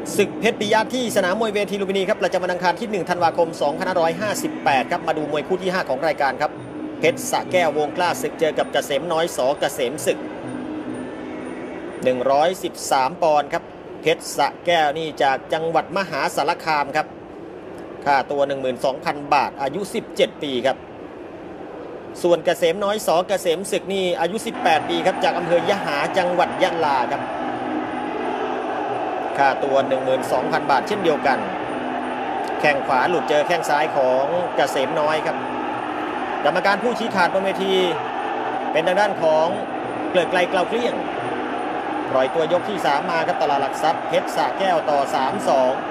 ศึกเพชรปิยะที่สนามมวยเวทีลุมพินีครับประจำวันอังคารที่1ธันวาคม2558ครับมาดูมวยคู่ที่5ของรายการครับเพชรสระแก้ววงกล้าศึกเจอกับเกษมน้อยสเกษมศึก113ปอนด์ครับเพชรสระแก้วนี่จากจังหวัดมหาสารคามครับค่าตัว 12,000 บาทอายุ 17 ปีครับส่วนเกษมน้อยสเกษมศึกนี่อายุ 18 ปีครับจากอำเภอยะหาจังหวัดยะลาครับค่าตัว 12,000 บาทเช่นเดียวกันแข้งขวาหลุดเจอแข้งซ้ายของเกษมน้อยครับกรรมการผู้ชี้ขาดบนเวทีเป็นทางด้านของเกลือไกลเกลาเกลี้ยงปล่อยตัวยกที่3มาครับตลาดหลักทรัพย์เพชรสระแก้วต่อ 3-2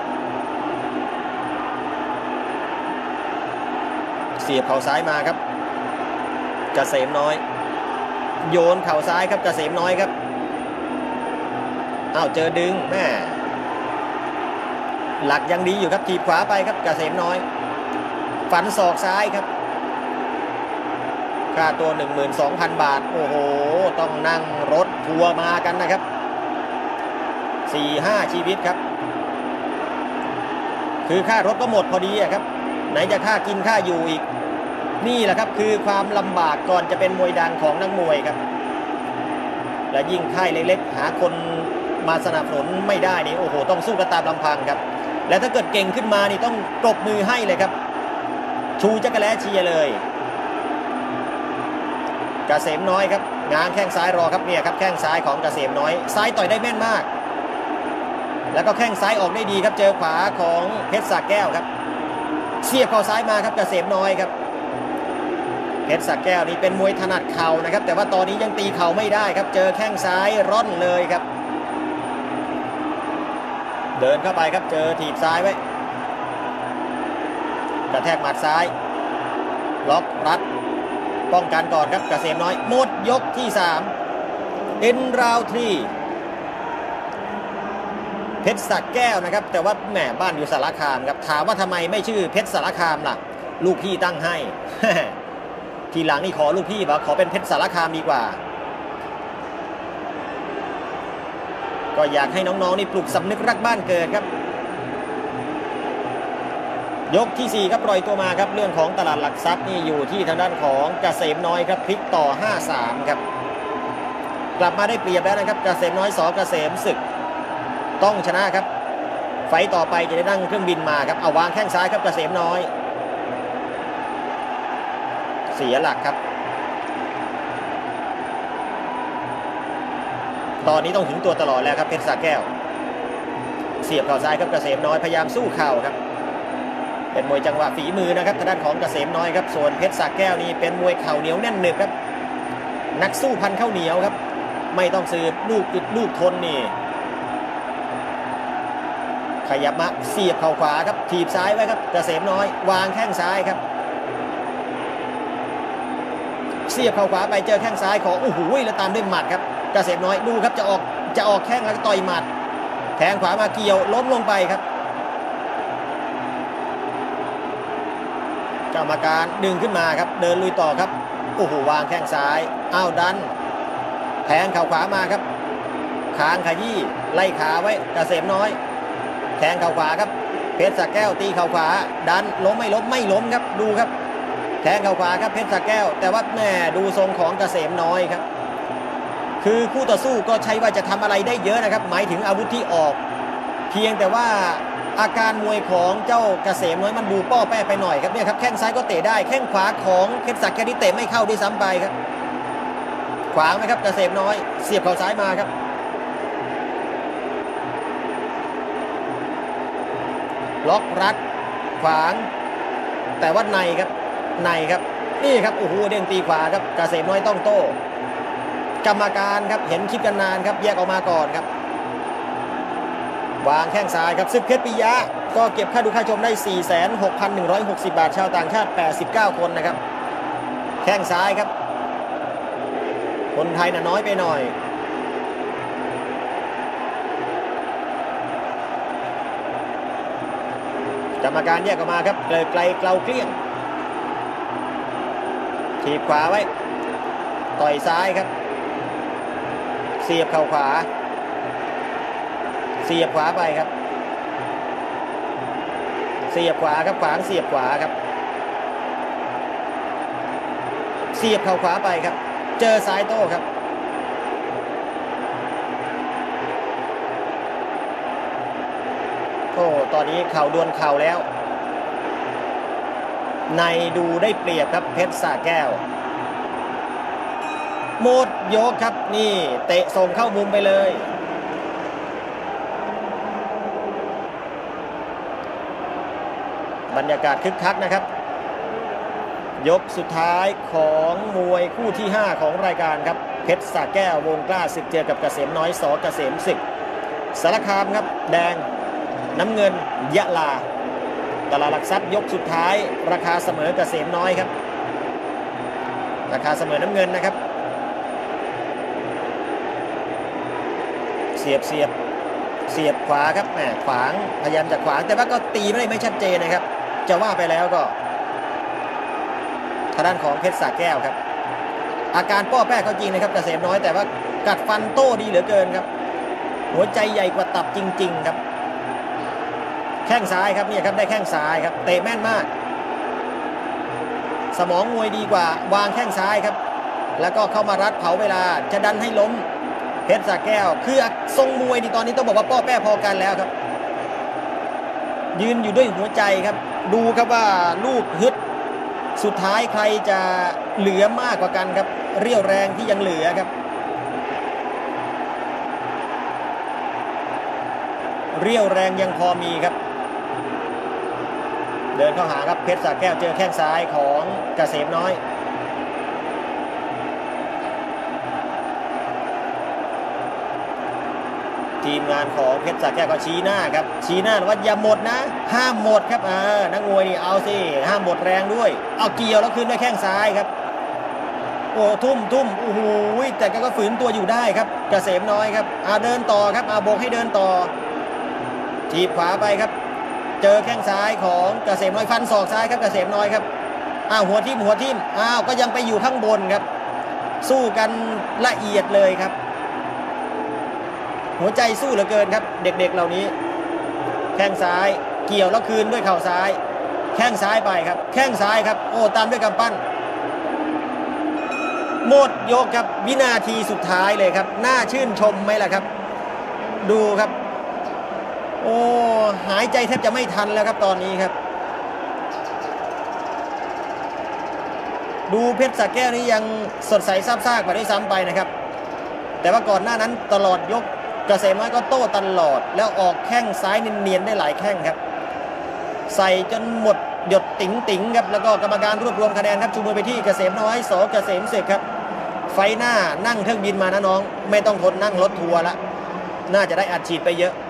เสียบเข่าซ้ายมาครับเกษมน้อยโยนเข่าซ้ายครับเกษมน้อยครับเจอดึงแม่หลักยังดีอยู่ครับถีบขวาไปครับเกษมน้อยฝันศอกซ้ายครับค่าตัว 12,000 บาทโอ้โหต้องนั่งรถทัวร์มากันนะครับ 4-5 ชีวิตครับคือค่ารถก็หมดพอดีครับไหนจะค่ากินค่าอยู่อีกนี่แหละครับคือความลำบากก่อนจะเป็นมวยดังของนักมวยครับและยิ่งค่ายเล็กๆหาคนมาสนับสนุนไม่ได้นี่โอ้โหต้องสู้กันตามลำพังครับและถ้าเกิดเก่งขึ้นมานี่ต้องปรบมือให้เลยครับชูจักรแล้เชียร์เลยเกษมน้อยครับง้างแข้งซ้ายรอครับเนี่ยครับแข้งซ้ายของเกษมน้อยซ้ายต่อยได้แม่นมากแล้วก็แข้งซ้ายออกได้ดีครับเจอขวาของเพชรสระแก้วครับเสียบเข่าซ้ายมาครับเกษมน้อยครับเพชรสระแก้วนี่เป็นมวยถนัดเข่านะครับแต่ว่าตอนนี้ยังตีเข่าไม่ได้ครับเจอแข้งซ้ายร่อนเลยครับเดินเข้าไปครับเจอถีบซ้ายไว้กระแทกหมัดซ้ายล็อกรัดป้องกันก่อนครับเกษมน้อยหมดยกที่3 เป็นราวที่เพชรสระแก้วนะครับแต่ว่าแหมบ้านอยู่สารคามครับถามว่าทำไมไม่ชื่อเพชรสารคามล่ะลูกพี่ตั้งให้ ทีหลังนี่ขอลูกพี่บอกขอเป็นเพชรสารคามดีกว่าก็อยากให้น้องๆนี่ปลุกสำนึกรักบ้านเกิดครับยกที่4ครับปล่อยตัวมาครับเรื่องของตลาดหลักทรัพย์นี่อยู่ที่ทางด้านของเกษมน้อยครับพลิกต่อ 5-3 ครับกลับมาได้เปรียบแล้วนะครับเกษมน้อยสเกษมศึกต้องชนะครับไฟต่อไปจะได้นั่งเครื่องบินมาครับเอาวางแข้งซ้ายครับเกษมน้อยเสียหลักครับตอนนี้ต้องถึงตัวตลอดแล้วครับเพชรสระแก้วเสียบเข่าซ้ายครับเกษมน้อยพยายามสู้เข่าครับเป็นมวยจังหวะฝีมือนะครับทางด้านของเกษมน้อยครับส่วนเพชรสระแก้วนี่เป็นมวยเข่าเหนียวแน่นหนึบครับนักสู้พันข้าวเหนียวครับไม่ต้องสืบลูกอึดลูกทนนี่ขยับมาเสียบเข่าขวาครับถีบซ้ายไว้ครับเกษมน้อยวางแข้งซ้ายครับเสียบเข่าขวาไปเจอแข้งซ้ายของโอ้โหแล้วตามด้วยหมัดครับเกษมน้อยดูครับจะออกแข้งแล้วก็ต่อยหมัดแทงขวามาเกี่ยวล้มลงไปครับกรรมการดึงขึ้นมาครับเดินลุยต่อครับโอ้โหวางแข้งซ้ายดันแทงเข่าขวามาครับคางขยี้ไล่ขาไว้เกษมน้อยแทงเข่าขวาครับเพชรสระแก้วตีเข่าขวาดันล้มไม่ล้มครับดูครับแทงเข่าขวาครับเพชรสระแก้วแต่ว่าแม่ดูทรงของเกษมน้อยครับคือคู่ต่อสู้ก็ใช้ว่าจะทำอะไรได้เยอะนะครับหมายถึงอาวุธที่ออกเพียงแต่ว่าอาการมวยของเจ้าเกษมน้อยมันดูป้อแป้ไปหน่อยครับเนี่ยครับแข้งซ้ายก็เตะได้แข้งขวาของเพชรสระแก้วที่เตะไม่เข้าด้วยซ้ำไปครับขวางไหมครับเกษมน้อยเสียบเข่าซ้ายมาครับล็อกรัดขวางแต่ว่าในครับนี่ครับโอ้โหเด้งตีขวาครับเกษมน้อยต้องโต้กรรมการครับเห็นคลิปกันนานครับแยกออกมาก่อนครับวางแข้งซ้ายครับศึกเพชรปิยะก็เก็บค่าดูค่าชมได้ 46,160 บาทชาวต่างชาติ89คนนะครับแข้งซ้ายครับคนไทยน่ะน้อยไปหน่อยกรรมการแยกออกมาครับเกลือไกลเกลาเกลี้ยงถีบขวาไว้ต่อยซ้ายครับเสียบเข่าขวาเสียบขวาไปครับเสียบขวาครับขวางเสียบขวาครับเสียบเข่าขวาไปครับเจอซ้ายโต้ครับโอ้ตอนนี้เข่าดวลเข่าแล้วในดูได้เปรียบครับเพชรสระแก้วหมดยกครับนี่เตะส่งเข้ามุมไปเลยบรรยากาศคึกคักนะครับยกสุดท้ายของมวยคู่ที่5ของรายการครับเพชรสระแก้ววงกล้าศึกเจอกับเกษมน้อยส.เกษมศึกสารคามครับแดงน้ำเงินยะลาตลาดหลักทรัพย์ยกสุดท้ายราคาเสมอเกษมน้อยครับราคาเสมอน้ำเงินนะครับเสียบขวาครับแหมขวางพยายามจะขวางแต่ว่าก็ตีไม่ชัดเจนนะครับจะว่าไปแล้วก็ทางด้านของเพชรสระแก้วครับอาการป้อแป้เขาจริงนะครับเกษมน้อยแต่ว่ากัดฟันโต้ดีเหลือเกินครับหัวใจใหญ่กว่าตับจริงๆครับแข้งซ้ายครับเนี่ยครับได้แข้งซ้ายครับเตะแม่นมากสมองมวยดีกว่าวางแข้งซ้ายครับแล้วก็เข้ามารัดเผาเวลาจะดันให้ล้มเพชรสระแก้วคือทรงมวยนี่ตอนนี้ต้องบอกว่าป้อแป้พอกันแล้วครับยืนอยู่ด้วยหัวใจครับดูครับว่าลูกฮึดสุดท้ายใครจะเหลือมากกว่ากันครับเรี่ยวแรงที่ยังเหลือครับเรี่ยวแรงยังพอมีครับเดินเข้าหาครับเพชรสระแก้วเจอแข้งซ้ายของเกษมน้อยทีมงานของเพชรสระแก้วก็ชี้หน้าครับชี้หน้าว่าอย่าหมดนะห้ามหมดครับนักมวยนี่เอาสิห้ามหมดแรงด้วยเอาเกี่ยวแล้วคืนด้วยแข้งซ้ายครับโอ้ทุ่มโอ้โหแต่ก็ฝืนตัวอยู่ได้ครับเกษมน้อยครับเดินต่อครับโบกให้เดินต่อทีบขวาไปครับเจอแข้งซ้ายของเกษมน้อยฟันศอกซ้ายครับเกษมน้อยครับหัวทิ่มก็ยังไปอยู่ข้างบนครับสู้กันละเอียดเลยครับหัวใจสู้เหลือเกินครับเด็กๆเหล่านี้แข้งซ้ายเกี่ยวแล้วคืนด้วยเข่าซ้ายแข้งซ้ายไปครับแข้งซ้ายครับโอ้ตามด้วยกำปั้นหมดยกครับวินาทีสุดท้ายเลยครับน่าชื่นชมไหมล่ะครับดูครับโอ้หายใจแทบจะไม่ทันแล้วครับตอนนี้ครับดูเพชรสระแก้วนี้ยังสดใสซาบซ่ากว่าด้วยซ้ำไปนะครับแต่ว่าก่อนหน้านั้นตลอดยกเกษมน้อยก็โต้ตลอดแล้วออกแข้งซ้ายเนียนๆได้หลายแข้งครับใส่จนหมดหยดติ๋งครับแล้วก็กรรมการรวบรวมคะแนนครับชูมือไปที่เกษมน้อยส.เกษมศึกครับไฟหน้านั่งเครื่องบินมานะน้องไม่ต้องทนนั่งรถทัวร์ละน่าจะได้อัดฉีดไปเยอะ